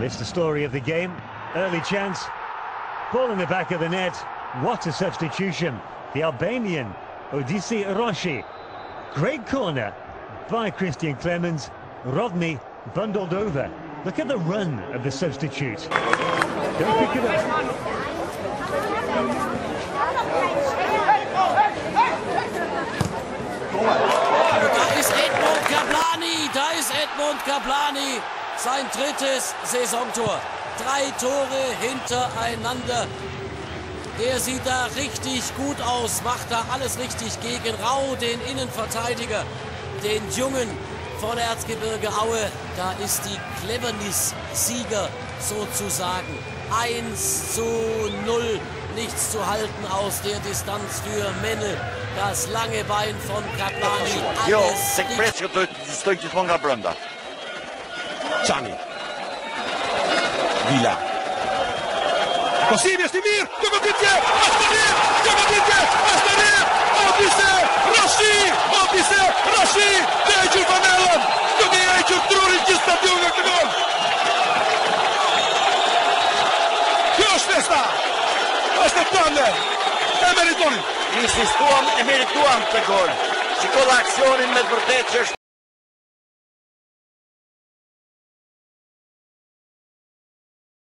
Well, it's the story of the game. Early chance. Ball in the back of the net. What a substitution. The Albanian, Odisi Roshi. Great corner by Christian Clemens. Rodney bundled over. Look at the run of the substitute. Don't pick it up. Da ist Edmond Kaplani, sein drittes Saisontor. 3 Tore hintereinander. Er sieht da richtig gut aus, macht da alles richtig gegen Rau, den Innenverteidiger, den Jungen von Erzgebirge Aue. Da ist die Cleverness-Sieger sozusagen. 1:0, nichts zu halten aus der Distanz für Menne. Das lange Bein von Kaplani. Jo, se precio stoi gjithmonë nga brenda. Çani. Vila. Kosimi është i mirë, Jogoditje, Odise, Roshi, dhe e qërë fanellën, do një e qërë trurin që stadion nga këtë gol. Kjo është festa, është e tonë, e meritonin. Insistuam, e merituam këtë gol. Shiko dhe aksionin me të vërtet që është